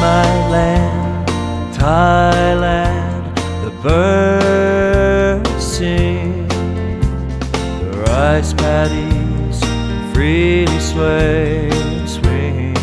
my land, Thailand, the birds sing, the rice paddies freely sway and swing.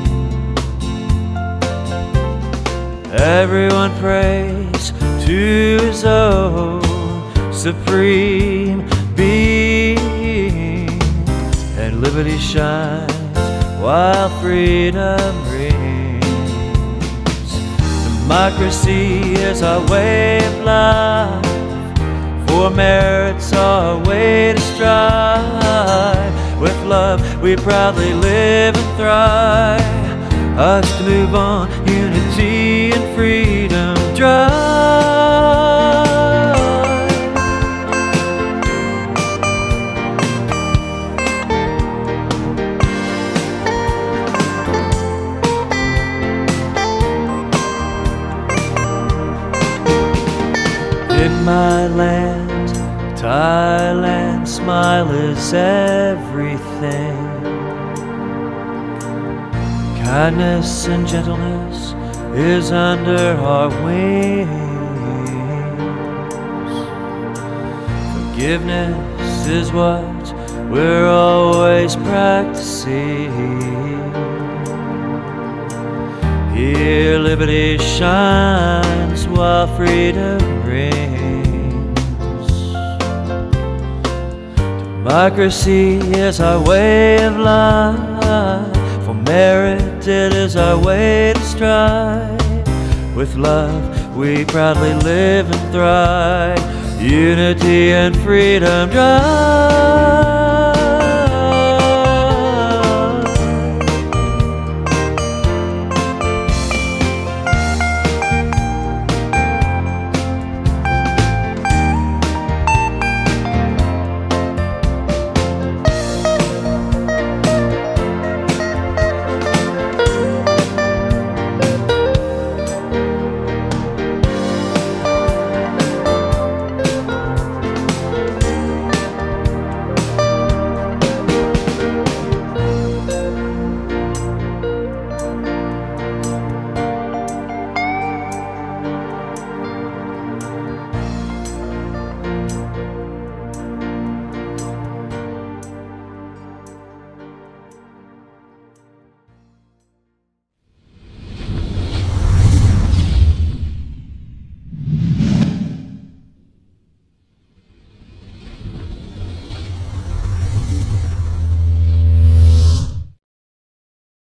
Everyone prays to his own supreme being, and liberty shines while freedom rings. Democracy is our way of life, for merit's our way to strive. With love we proudly live and thrive, us to move on, unity and freedom drive. In my land, Thailand, smile is everything. Kindness and gentleness is under our wings. Forgiveness is what we're always practicing. Here liberty shines while freedom rings. Democracy is our way of life, for merit it is our way to strive. With love we proudly live and thrive, unity and freedom drive.